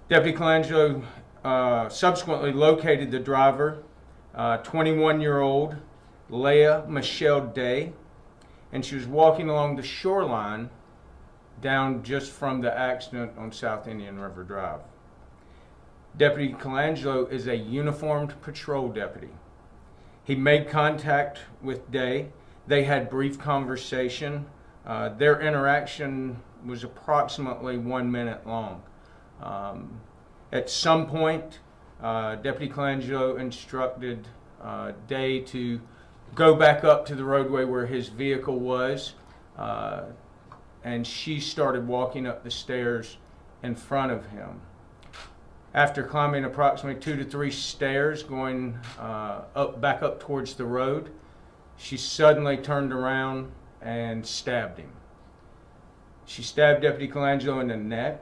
Deputy Colangelo subsequently located the driver, 21-year-old Leah Michelle Day, and she was walking along the shoreline down just from the accident on South Indian River Drive. Deputy Colangelo is a uniformed patrol deputy. He made contact with Day. They had brief conversation. Their interaction was approximately 1 minute long. At some point, Deputy Colangelo instructed Day to go back up to the roadway where his vehicle was, and she started walking up the stairs in front of him. After climbing approximately 2 to 3 stairs, going back up towards the road, she suddenly turned around and stabbed him. She stabbed Deputy Colangelo in the neck,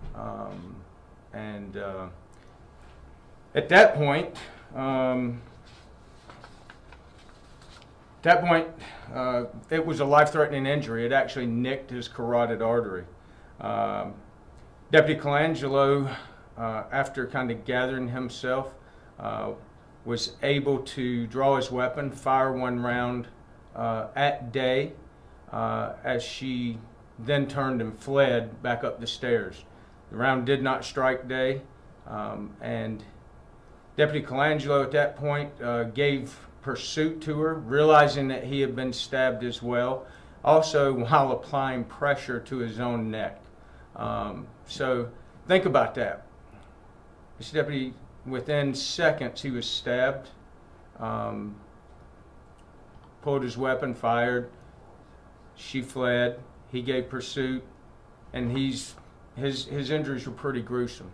and at that point, it was a life-threatening injury. It actually nicked his carotid artery. Deputy Colangelo, after kind of gathering himself, was able to draw his weapon, fire 1 round at Day, as she then turned and fled back up the stairs. The round did not strike Day, and Deputy Colangelo at that point gave pursuit to her, realizing that he had been stabbed as well, also while applying pressure to his own neck. So think about that. This deputy, within seconds, he was stabbed, pulled his weapon, fired. She fled. He gave pursuit, and his injuries were pretty gruesome.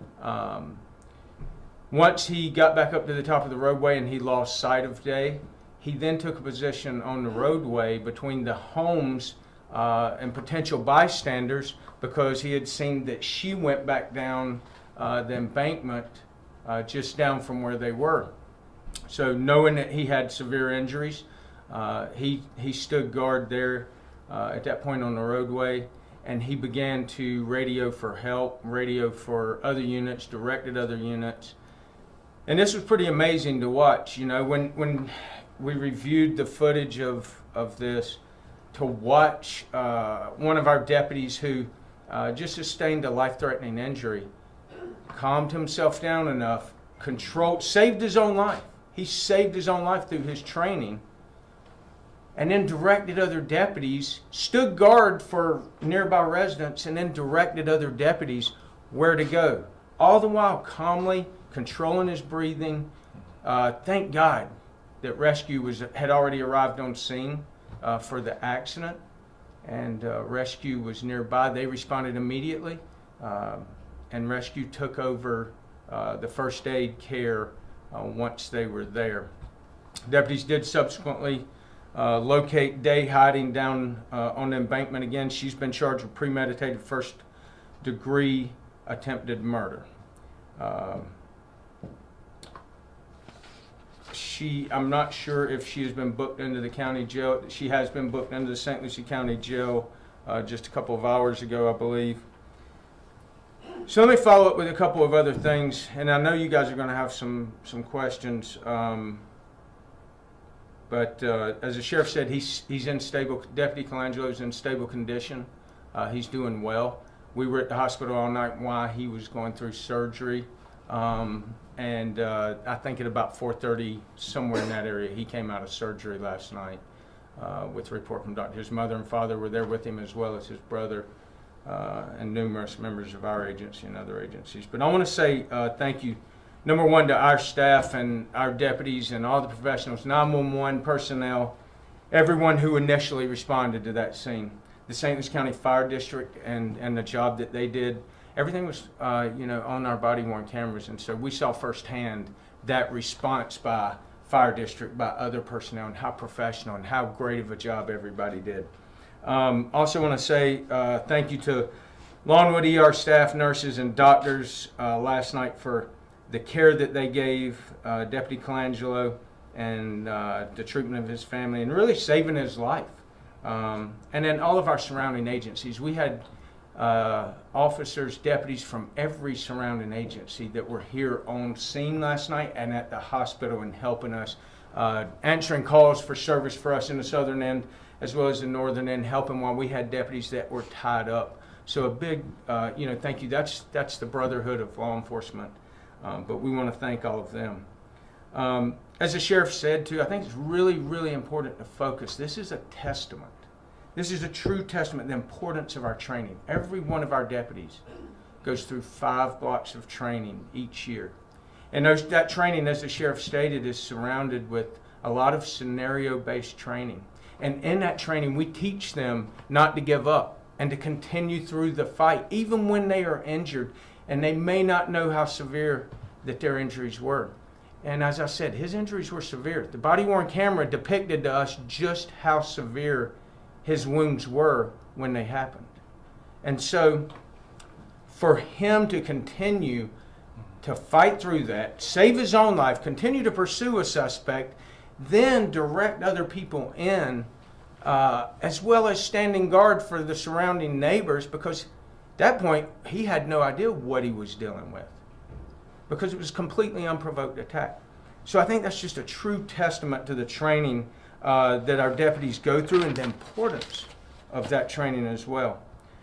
Once he got back up to the top of the roadway and he lost sight of Day, he then took a position on the roadway between the homes and potential bystanders, because he had seen that she went back down the embankment just down from where they were. So knowing that he had severe injuries, he stood guard there at that point on the roadway, and he began to radio for help, radio for other units, directed other units. And this was pretty amazing to watch. You know, when we reviewed the footage of this, to watch one of our deputies who just sustained a life-threatening injury, calmed himself down enough, saved his own life. He saved his own life through his training, and then directed other deputies, stood guard for nearby residents, and then directed other deputies where to go. All the while calmly controlling his breathing. Thank God that rescue had already arrived on scene for the accident, and rescue was nearby. They responded immediately, and rescue took over the first aid care once they were there. Deputies did subsequently locate Day hiding down on the embankment again. She's been charged with premeditated first-degree attempted murder. I'm not sure if she has been booked into the county jail. She has been booked into the St. Lucie County Jail just a couple of hours ago, I believe. So let me follow up with a couple of other things, and I know you guys are going to have some questions. But as the sheriff said, he's in stable. Deputy Colangelo is in stable condition. He's doing well. We were at the hospital all night while he was going through surgery. And I think at about 4:30, somewhere in that area, he came out of surgery last night with a report from doctor. His mother and father were there with him, as well as his brother and numerous members of our agency and other agencies. But I want to say thank you, number one, to our staff and our deputies and all the professionals, 911 personnel, everyone who initially responded to that scene. The St. Lucie County Fire District and the job that they did. Everything was, on our body-worn cameras, and so we saw firsthand that response by Fire District, by other personnel, and how professional and how great of a job everybody did. Also want to say thank you to Longwood ER staff, nurses, and doctors last night for the care that they gave Deputy Colangelo and the treatment of his family, and really saving his life. And then all of our surrounding agencies. We had officers, deputies from every surrounding agency that were here on scene last night and at the hospital and helping us, answering calls for service for us in the southern end as well as the northern end, helping while we had deputies that were tied up. So a big, thank you. That's the brotherhood of law enforcement, but we want to thank all of them. As the sheriff said too, I think it's really, really important to focus. This is a testament. This is a true testament, the importance of our training. Every one of our deputies goes through 5 blocks of training each year. And that training, as the sheriff stated, is surrounded with a lot of scenario-based training. And in that training, we teach them not to give up and to continue through the fight, even when they are injured and they may not know how severe that their injuries were. And as I said, his injuries were severe. The body-worn camera depicted to us just how severe his wounds were when they happened. And so for him to continue to fight through that, save his own life, continue to pursue a suspect, then direct other people in, as well as standing guard for the surrounding neighbors, because at that point he had no idea what he was dealing with, because it was a completely unprovoked attack. So I think that's just a true testament to the training that our deputies go through and the importance of that training as well.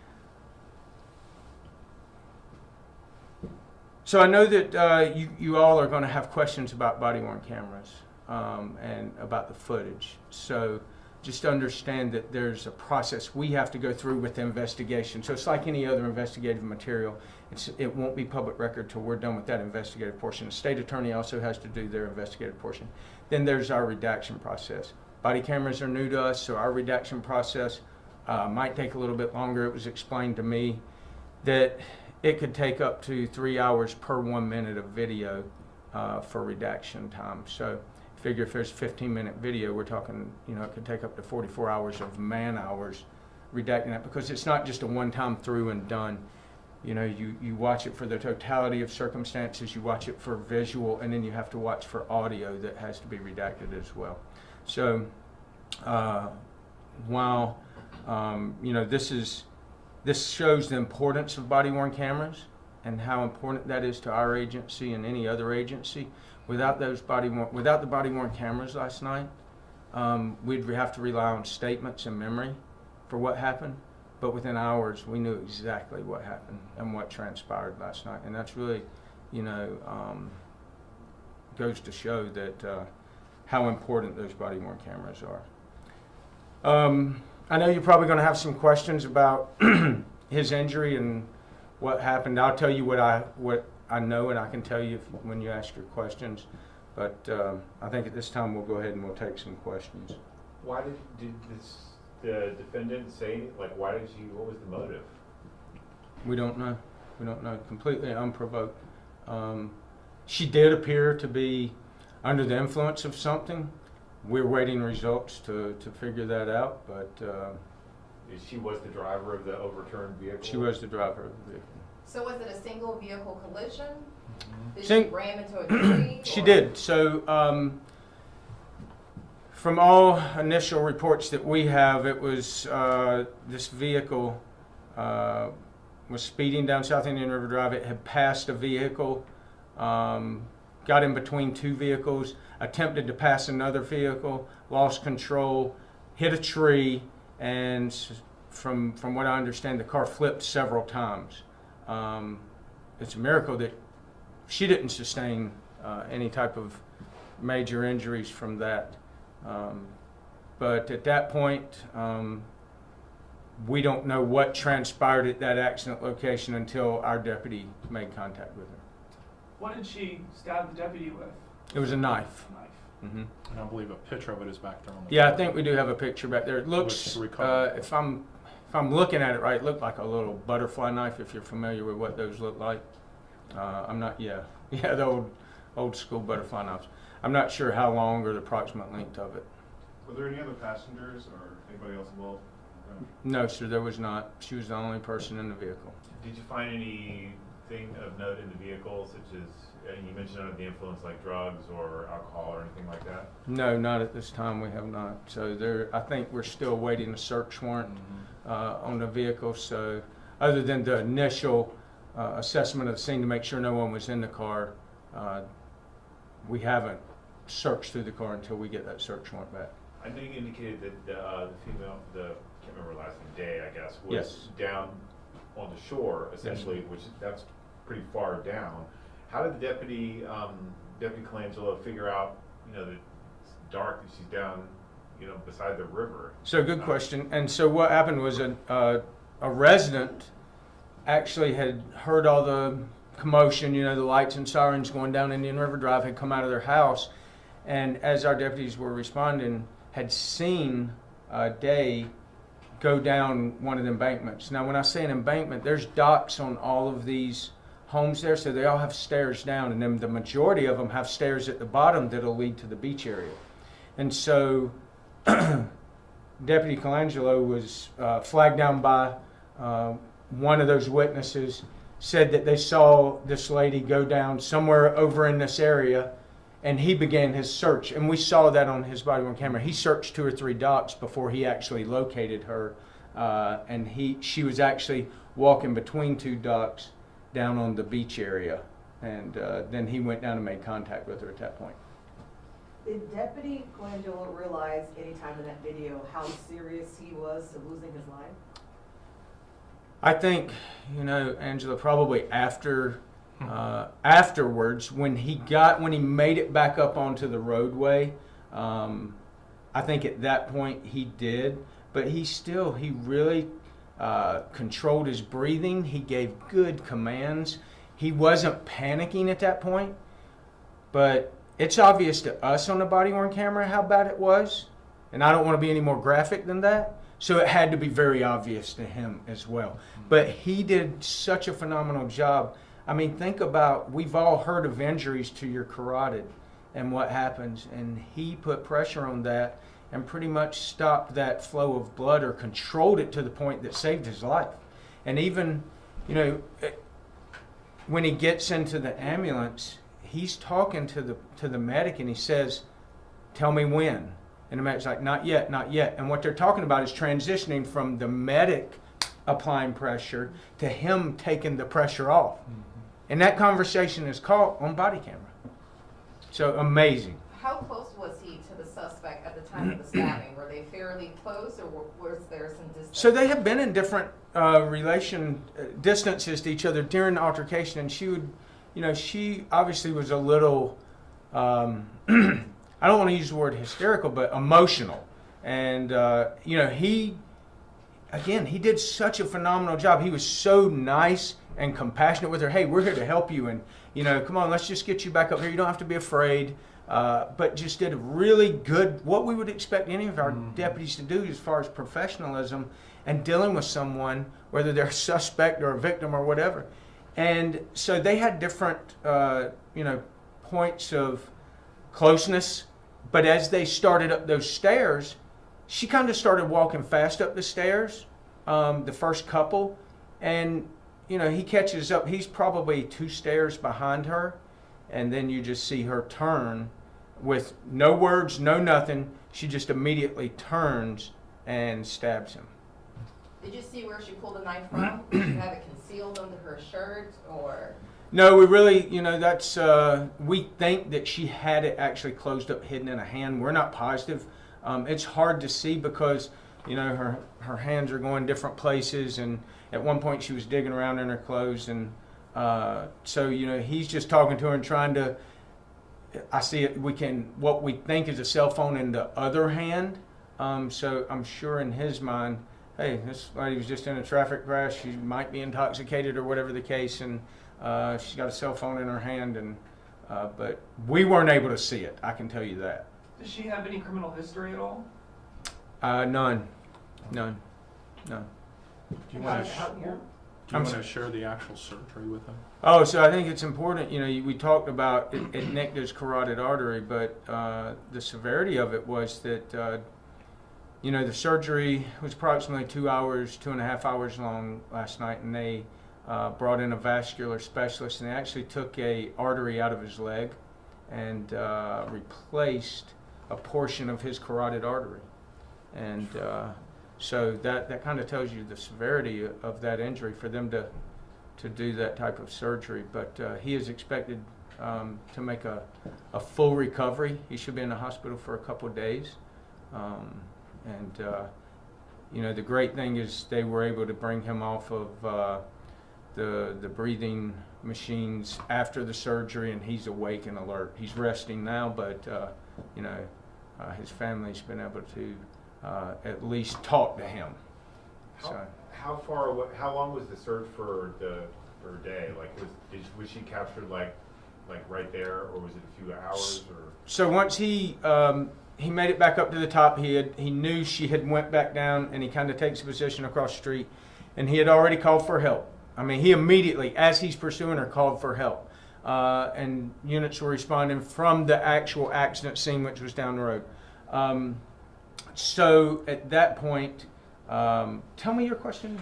So I know that you all are going to have questions about body-worn cameras and about the footage. So just understand that there's a process we have to go through with the investigation. So it's like any other investigative material. It won't be public record till we're done with that investigative portion. The state attorney also has to do their investigative portion. Then there's our redaction process. Body cameras are new to us, so our redaction process might take a little bit longer. It was explained to me that it could take up to 3 hours per 1 minute of video for redaction time. So figure if there's a 15-minute video, we're talking, it could take up to 44 hours of man hours redacting that, because it's not just a one-time through and done. You watch it for the totality of circumstances, you watch it for visual, and then you have to watch for audio that has to be redacted as well. So while this shows the importance of body-worn cameras and how important that is to our agency and any other agency. Without the body-worn cameras last night, we'd have to rely on statements and memory for what happened. But within hours, we knew exactly what happened and what transpired last night. And that's really, goes to show that how important those body-worn cameras are. I know you're probably going to have some questions about his injury and what happened. I'll tell you what I know, and I can tell you when you ask your questions. But I think at this time we'll go ahead and we'll take some questions. Why did the defendant say, what was the motive? We don't know. We don't know. Completely unprovoked. She did appear to be under the influence of something. We're waiting results to figure that out, but she was the driver of the overturned vehicle? She was the driver of the vehicle. So was it a single vehicle collision? Mm-hmm. Did she ram into a tree? She did. So from all initial reports that we have, it was this vehicle was speeding down South Indian River Drive. It had passed a vehicle, got in between 2 vehicles, attempted to pass another vehicle, lost control, hit a tree, and from what I understand, the car flipped several times. It's a miracle that she didn't sustain any type of major injuries from that. But at that point, we don't know what transpired at that accident location until our deputy made contact with her. What did she stab the deputy with? It was a knife. Mm-hmm. And I believe a picture of it is back there on the Yeah, I think we do have a picture back there. It looks, if I'm looking at it right, it looked like a little butterfly knife, if you're familiar with what those look like. I'm not, yeah, the old school butterfly knives. I'm not sure how long or the approximate length of it. Were there any other passengers or anybody else involved? No, sir, there was not. She was the only person in the vehicle. Did you find anything of note in the vehicle, such as, you mentioned under the influence, like drugs or alcohol or anything like that? No, not at this time. We have not. So I think we're still waiting a search warrant on the vehicle. So other than the initial assessment of the scene to make sure no one was in the car. We haven't searched through the car until we get that search warrant back. I know you indicated that the female, can't remember her last name, Day, I guess, was Yes. down on the shore, essentially, which that's pretty far down. How did the Deputy Colangelo figure out, that it's dark, that she's down, beside the river? So good question. And so what happened was a resident actually had heard all the commotion, the lights and sirens going down Indian River Drive, had come out of their house, and as our deputies were responding, had seen Day go down one of the embankments. Now when I say an embankment, there's docks on all of these homes there, so they all have stairs down, and then the majority of them have stairs at the bottom that'll lead to the beach area. And so Deputy Colangelo was flagged down by one of those witnesses, said that they saw this lady go down somewhere over in this area, and he began his search. And we saw that on his body-worn camera. He searched 2 or 3 docks before he actually located her, and she was actually walking between 2 docks down on the beach area, and then he went down and made contact with her at that point. Did Deputy Colangelo realize any time in that video how serious he was to losing his life? I think, Angela, probably afterwards, when he made it back up onto the roadway, I think at that point he did, but he really controlled his breathing. He gave good commands. He wasn't panicking at that point, but it's obvious to us on the body-worn camera how bad it was, and I don't want to be any more graphic than that. So it had to be very obvious to him as well. But he did such a phenomenal job. I mean, think about, we've all heard of injuries to your carotid and what happens, and he put pressure on that and pretty much stopped that flow of blood, or controlled it to the point that saved his life. And even, when he gets into the ambulance, he's talking to the medic, and he says, "Tell me when." And the medic's like, "Not yet, not yet." And what they're talking about is transitioning from the medic applying pressure to him taking the pressure off. And that conversation is caught on body camera. So amazing. How close was he to the suspect at the time of the stabbing? Were they fairly close, or was there some distance? So they have been in different distances to each other during the altercation, and she would, she obviously was a little, I don't want to use the word hysterical, but emotional. And, he did such a phenomenal job. He was so nice and compassionate with her. "Hey, we're here to help you, and, come on, let's just get you back up here. You don't have to be afraid." But just did a really good, what we would expect any of our deputies to do as far as professionalism and dealing with someone, whether they're a suspect or a victim or whatever. And so they had different, points of closeness. But as they started up those stairs, she kind of started walking fast up the stairs, the first couple. And, he catches up. He's probably 2 stairs behind her. And then you just see her turn with no words, no nothing. She just immediately turns and stabs him. Did you see where she pulled the knife from? Did she have it concealed under her shirt, or? No, we really, that's, we think that she had it actually closed up, hidden in a hand. We're not positive. It's hard to see because, her hands are going different places, and at one point she was digging around in her clothes, and so, he's just talking to her and trying to, I see it, what we think is a cell phone in the other hand. So I'm sure in his mind, hey, this lady was just in a traffic crash. She might be intoxicated or whatever the case, and she's got a cell phone in her hand, and but we weren't able to see it. I can tell you that. Does she have any criminal history at all? None. Do you want to share the actual surgery with him? Oh, so I think it's important. We talked about it nicked his carotid artery, but the severity of it was that the surgery was approximately 2.5 hours long last night, and they brought in a vascular specialist, and they actually took a artery out of his leg and replaced a portion of his carotid artery. And So that kind of tells you the severity of that injury for them to do that type of surgery. But he is expected to make a full recovery. He should be in the hospital for a couple of days. You know, the great thing is they were able to bring him off of the breathing machines after the surgery, and he's awake and alert. He's resting now, but you know, his family's been able to at least talk to him. How long was the search for a day? Like, was she captured like right there, or was it a few hours? Or so once he made it back up to the top, he knew she had went back down, and he kind of takes a position across the street, and he had already called for help. I mean, he immediately, as he's pursuing her, called for help, and units were responding from the actual accident scene, which was down the road. So at that point, tell me your question.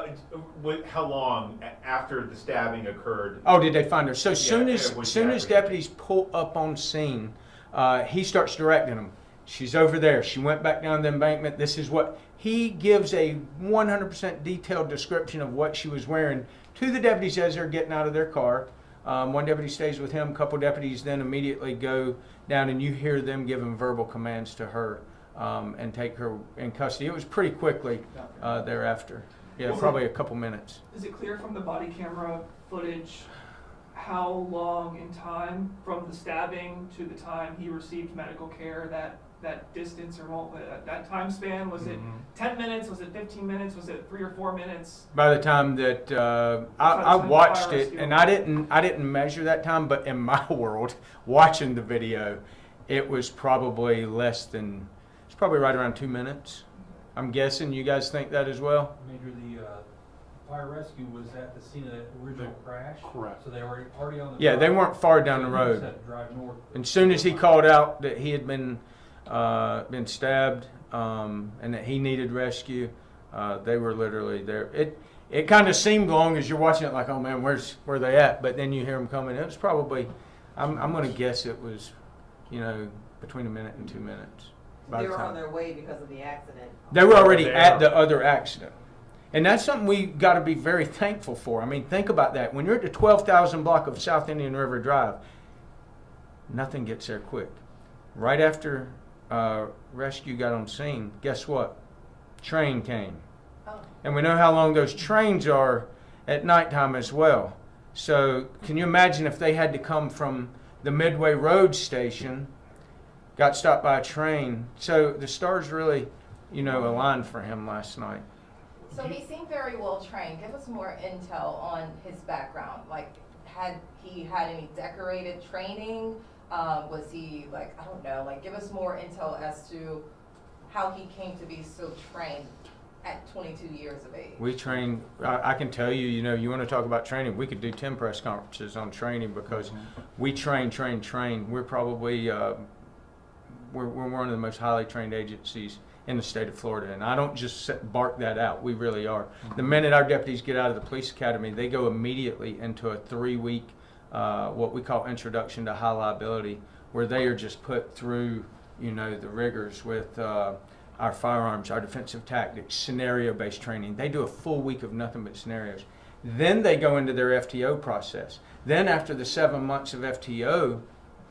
How long after the stabbing occurred? Oh, did they find her? So Yeah, soon as deputies pull up on scene, he starts directing them. She's over there. She went back down the embankment. This is what he gives a 100% detailed description of what she was wearing to the deputies as they're getting out of their car. One deputy stays with him. A couple deputies then immediately go down, and you hear them giving verbal commands to her and take her in custody. It was pretty quickly thereafter. Yeah, probably a couple minutes. Is it clear from the body camera footage how long in time from the stabbing to the time he received medical care, that distance or that time span? Was it 10 minutes? Was it 15 minutes? Was it 3 or 4 minutes? By the time that I watched it, and I didn't measure that time, but in my world, watching the video, it was probably less than, it's probably right around 2 minutes. I'm guessing. You guys think that as well? Major, the fire rescue was at the scene of the original crash. Correct. So they were already on the Yeah, drive. they weren't far down the So road. just had to drive north. And soon as he called out that he had been stabbed and that he needed rescue, they were literally there. It kind of seemed long as you're watching it, like, oh man, where they at? But then you hear them coming. It was probably, I'm going to guess it was, you know, between a minute and 2 minutes. by They the were time. on their way because of the accident. They were already at the other accident. And that's something we got to be very thankful for. I mean, think about that. When you're at the 12,000 block of South Indian River Drive, nothing gets there quick. Right after rescue got on scene, guess what? Train came. Oh. And we know how long those trains are at nighttime as well. So can you imagine if they had to come from the Midway Road station, got stopped by a train? So the stars really, you know, aligned for him last night. So he seemed very well trained. Give us more intel on his background. Like, had he had any decorated training? Was he, like, I don't know, like, give us more intel as to how he came to be so trained at 22 years of age. We train, I can tell you, you know, you want to talk about training, we could do 10 press conferences on training because we train. We're probably, we're one of the most highly trained agencies in the state of Florida. And I don't just bark that out, we really are. The minute our deputies get out of the police academy, they go immediately into a 3-week, what we call introduction to high liability, where they are just put through, you know, the rigors with our firearms, our defensive tactics, scenario-based training. They do a full week of nothing but scenarios. Then they go into their FTO process. Then after the 7 months of FTO,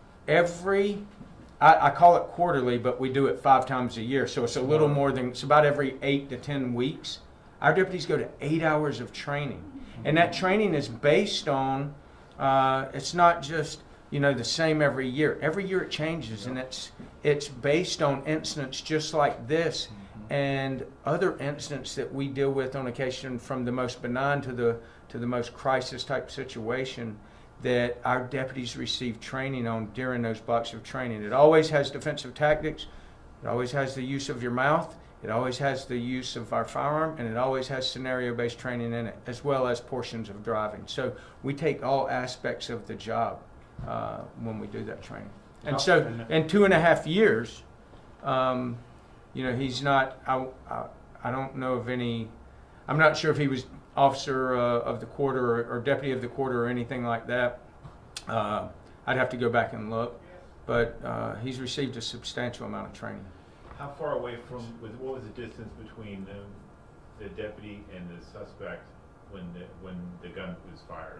I call it quarterly, but we do it 5 times a year, so it's a little more than, it's about every 8 to 10 weeks. Our deputies go to 8 hours of training. And that training is based on, it's not just, you know, the same every year. Every year it changes, and it's based on incidents just like this and other incidents that we deal with on occasion, from the most benign to the most crisis type situation, that our deputies receive training on during those blocks of training. It always has defensive tactics, it always has the use of your mouth, it always has the use of our firearm, and it always has scenario-based training in it, as well as portions of driving. So we take all aspects of the job when we do that training. And so in 2.5 years, you know, he's not, I don't know of any, I'm not sure if he was officer of the quarter or deputy of the quarter or anything like that. I'd have to go back and look, but he's received a substantial amount of training. How far away from, what was the distance between the deputy and the suspect when the gun was fired?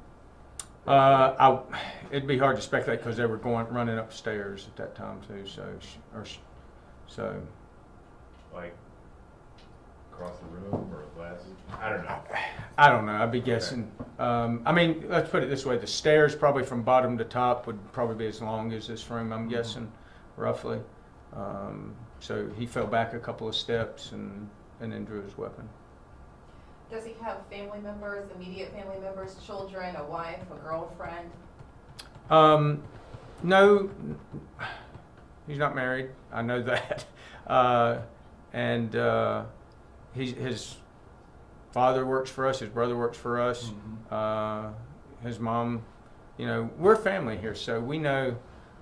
It'd be hard to speculate because they were running upstairs at that time too. So Like across the room or less? I don't know. I don't know. I'd be guessing. I mean, let's put it this way: the stairs, probably from bottom to top, would probably be as long as this room. I'm guessing, roughly. So he fell back a couple of steps and then drew his weapon. Does he have family members, immediate family members, children, a wife, a girlfriend? No, he's not married. I know that. His father works for us. His brother works for us. His mom, we're family here, so we know.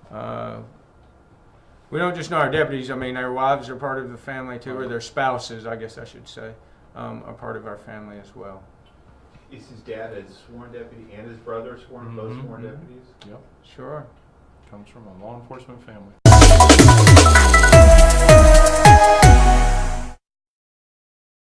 We don't just know our deputies. I mean, their wives are part of the family too, or their spouses, I guess I should say, are part of our family as well. Is his dad a sworn deputy and his brother sworn, both sworn deputies? Yep. Sure. Comes from a law enforcement family.